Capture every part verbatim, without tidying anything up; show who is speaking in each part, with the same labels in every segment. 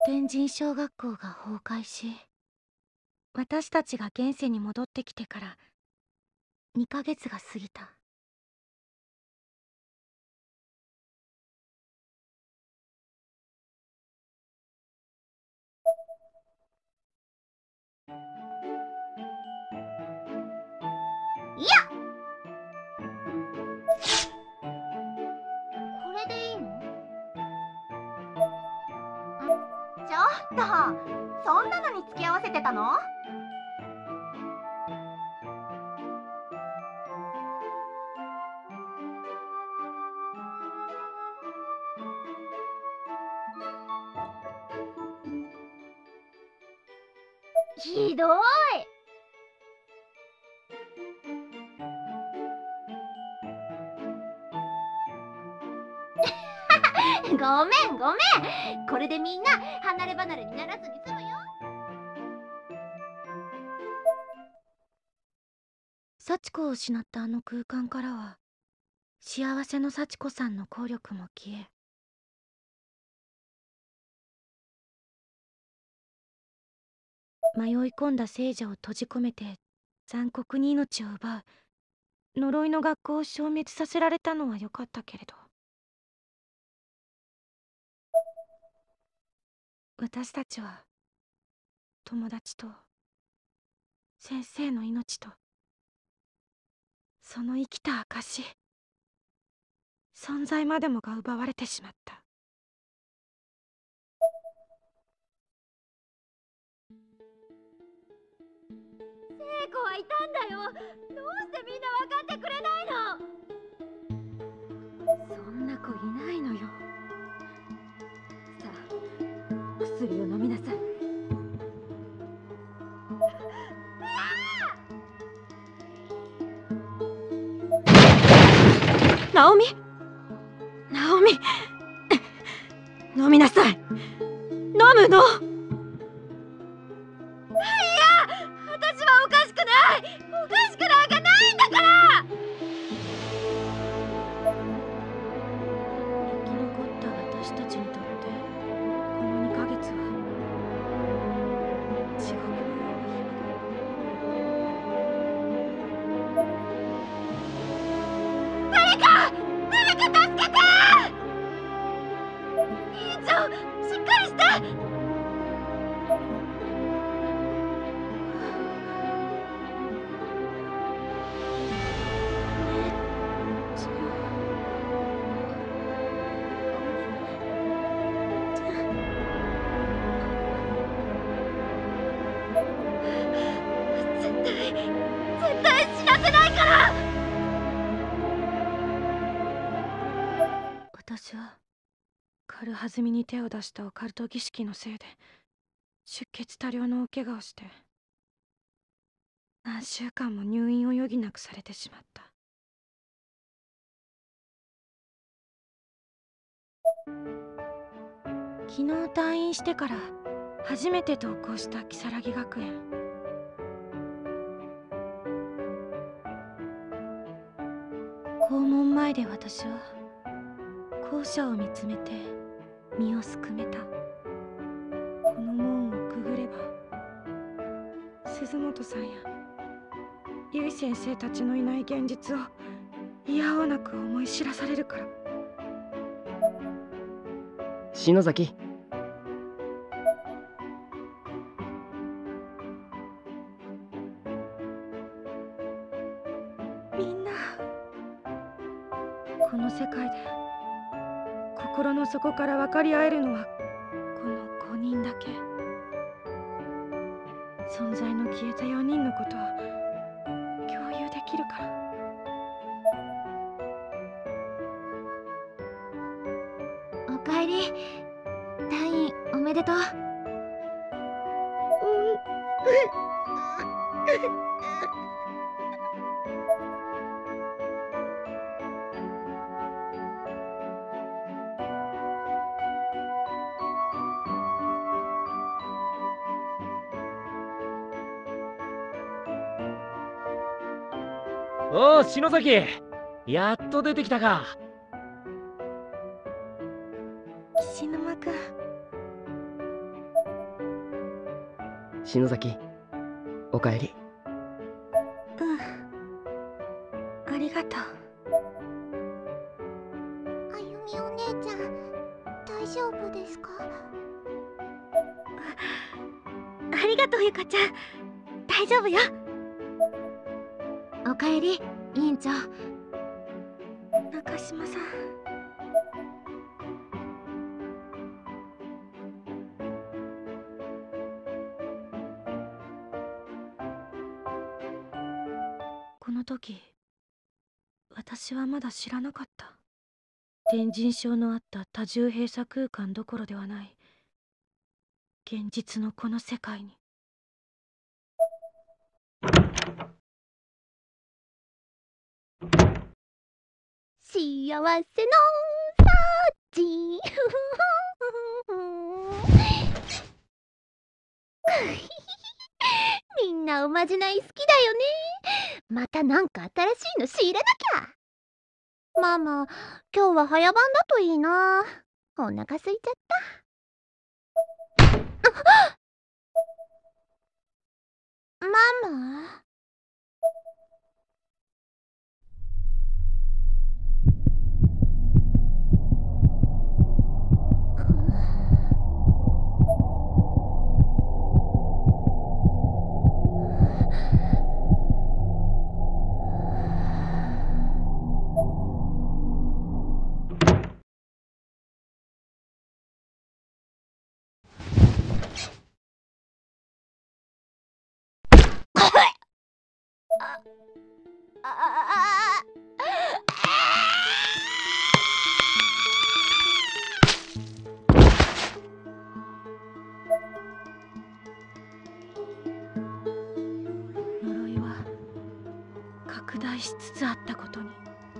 Speaker 1: 天神小学校が崩壊し、私たちが現世に戻ってきてからにかげつが過ぎた。
Speaker 2: いや、これでいいの？ちょっと、そんなのに付き合わせてたの？ひどい。ごめんごめん、これでみんな離れ離れにならずに済むよ。
Speaker 1: 幸子を失ったあの空間からは、幸せの幸子さんの効力も消え、迷い込んだ聖者を閉じ込めて残酷に命を奪う呪いの学校を消滅させられたのは良かったけれど、私たちは友達と先生の命とその生きた証、存在までもが奪われてしまった。
Speaker 2: 聖子はいたんだよ。どうしてみんな分かってくれないの？
Speaker 1: そんな子いないのよ。さあ、薬を飲みなさい。ナオミ、ナオミ、飲みなさい。飲むの。
Speaker 2: 私はおかしくない。おかしくなんかないんだから。
Speaker 1: 生き残った私たちにとってこのにかげつは地獄のような日々。
Speaker 2: 誰か誰か助けて。兄ちゃん、しっかりして。絶対絶対死なせないから。
Speaker 1: 私は軽はずみに手を出したオカルト儀式のせいで出血多量の大怪我をして何週間も入院を余儀なくされてしまった。昨日退院してから初めて登校した如月学園。校門前で私は校舎を見つめて身をすくめた。この門をくぐれば鈴本さんや結衣先生たちのいない現実をいやおうなく思い知らされるから。
Speaker 3: 篠崎、
Speaker 1: みんなこの世界で心の底から分かり合えるのはこのごにんだけ。存在の消えたよにんのことを共有できるから。
Speaker 2: おかえり。退院おめでとう。
Speaker 3: おお、篠崎、やっと出てきたか。
Speaker 1: 岸沼くん、
Speaker 3: 篠崎、おかえり。
Speaker 1: うん、ありがとう。
Speaker 2: あゆみお姉ちゃん、大丈夫ですか？
Speaker 1: ありがとうゆかちゃん、大丈夫よ。
Speaker 2: おかえり、委員長。
Speaker 1: 中島さん、この時私はまだ知らなかった。天神症のあった多重閉鎖空間どころではない現実のこの世界に。
Speaker 2: 幸せのサーチみんなおまじない好きだよね。またなんか新しいの仕入れなきゃ。ママ、今日は早番だといいな。お腹空いちゃった。ママ。ああ
Speaker 1: 呪いは拡大しつつあったことに。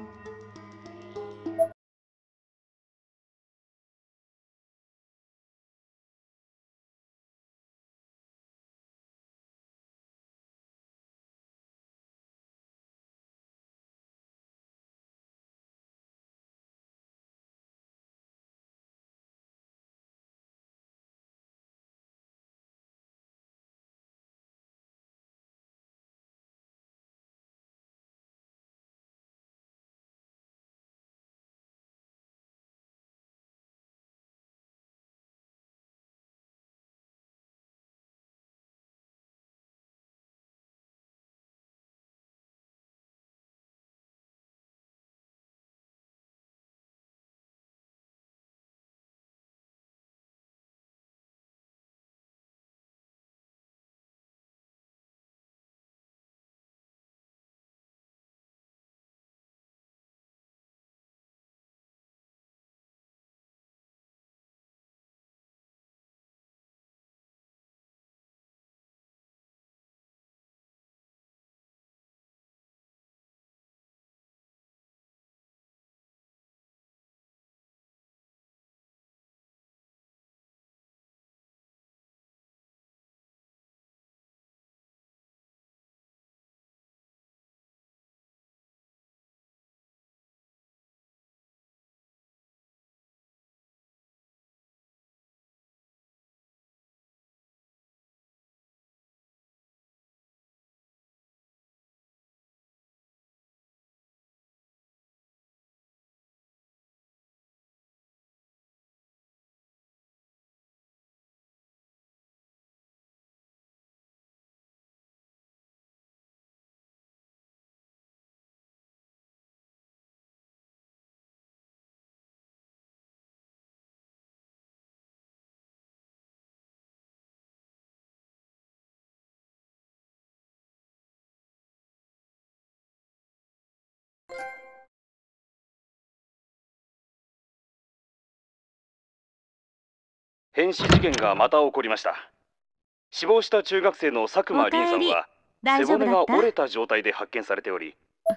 Speaker 4: 変死事件がまた起こりました。死亡した中学生の佐久間凛さんは背骨が折れた状態で発見されており、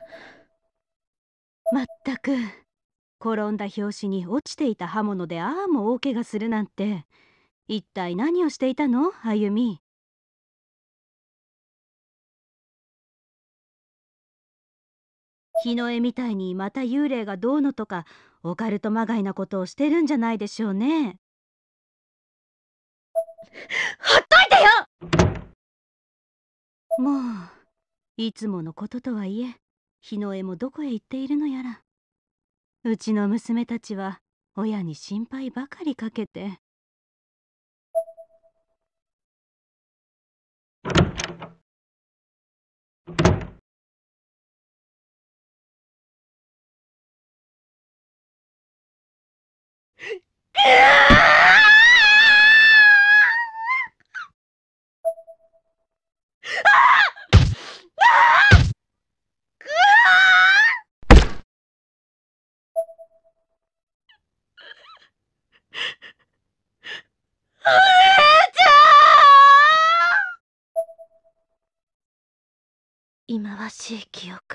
Speaker 5: まったく転んだ拍子に落ちていた刃物でああも大怪我するなんて、一体何をしていたの、あゆみ。日の絵みたいにまた幽霊がどうのとかオカルトまがいなことをしてるんじゃないでしょうね。
Speaker 1: ほっといてよ。
Speaker 5: いつものこととはいえ、日の絵もどこへ行っているのやら。うちの娘たちは親に心配ばかりかけて。
Speaker 1: 忌まわしい記憶。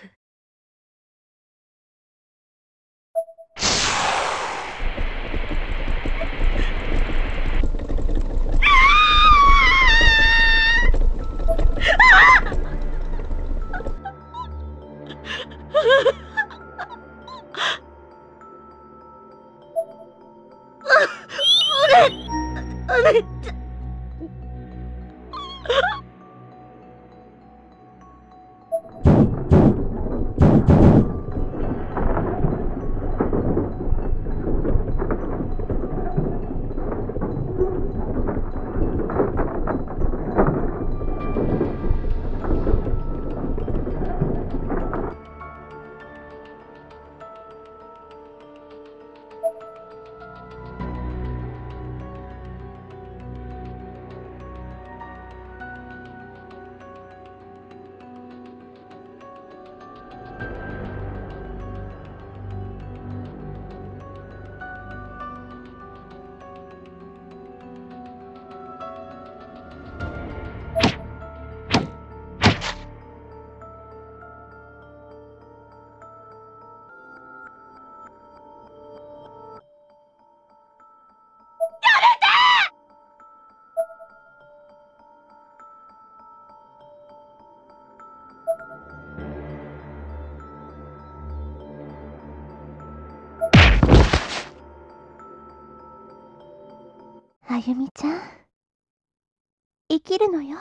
Speaker 2: あゆみちゃん、生きるのよ。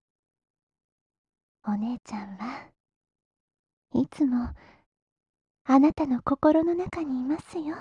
Speaker 2: お姉ちゃんはいつもあなたの心の中にいますよ。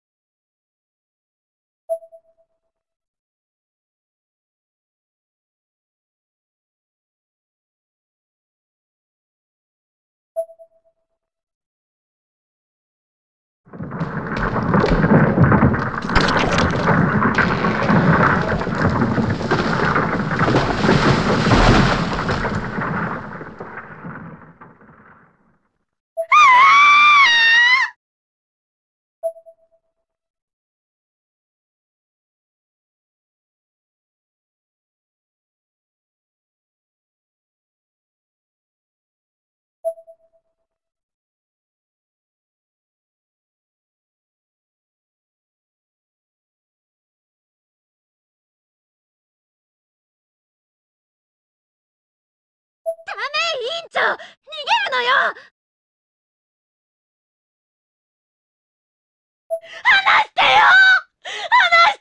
Speaker 2: 委員長、逃げるのよ。離してよ、離して。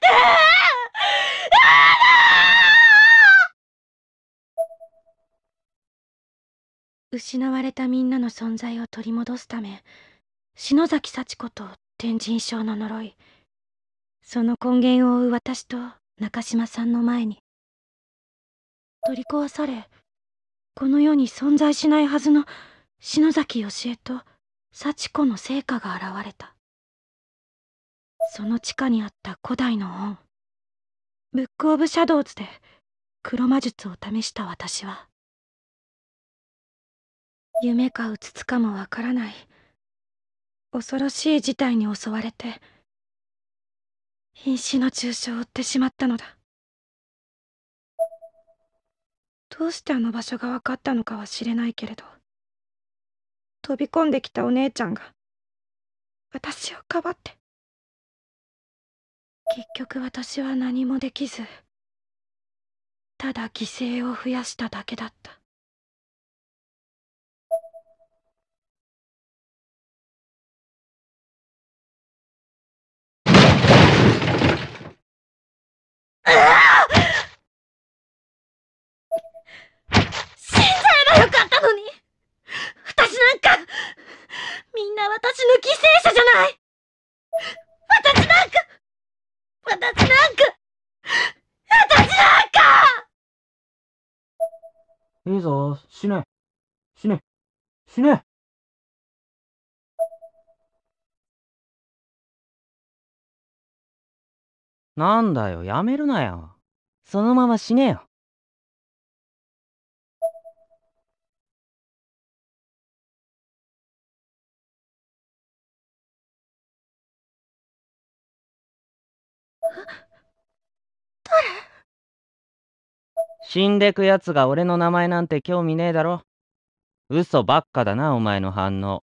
Speaker 1: 失われたみんなの存在を取り戻すため、篠崎幸子と天神症の呪い、その根源を追う私と中島さんの前に取り壊され、この世に存在しないはずの篠崎義恵と幸子の成果が現れた。その地下にあった古代の本、ブック・オブ・シャドウズで黒魔術を試した私は、夢かうつつかもわからない恐ろしい事態に襲われて、瀕死の重傷を負ってしまったのだ。どうしてあの場所が分かったのかは知れないけれど、飛び込んできたお姉ちゃんが私をかばって、結局私は何もできず、ただ犠牲を増やしただけだった。死んじゃえばよかったのに。
Speaker 6: いいぞ、死ね。死ね。死ね。なんだよ、やめるなよ。そのまま死ねよ。死んでくやつが俺の名前なんて興味ねえだろ。嘘ばっかだな、お前の反応。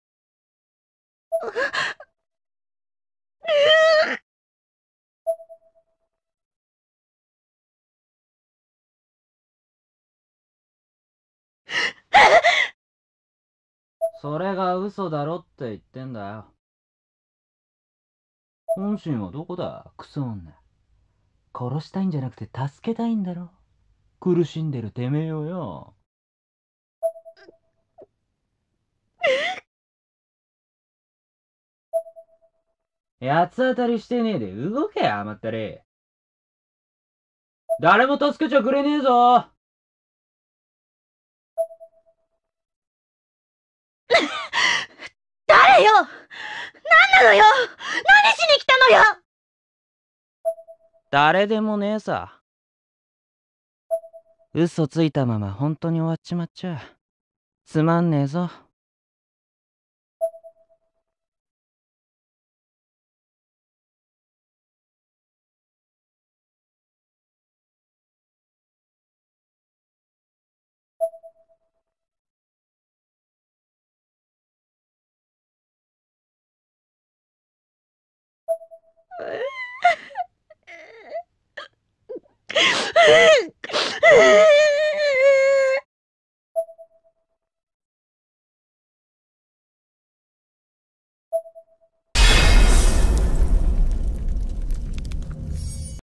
Speaker 6: それが嘘だろって言ってんだよ。本心はどこだ、クソ女。殺したいんじゃなくて助けたいんだろ。苦しんでるてめえをよ。八つ当たりしてねえで動け、甘ったれ。誰も助けちゃくれねえぞ。
Speaker 1: 誰よ。何なのよ。何しに来たのよ。
Speaker 6: 誰でもねえさ。嘘ついたまま本当に終わっちまっちゃつまんねえぞ。
Speaker 1: う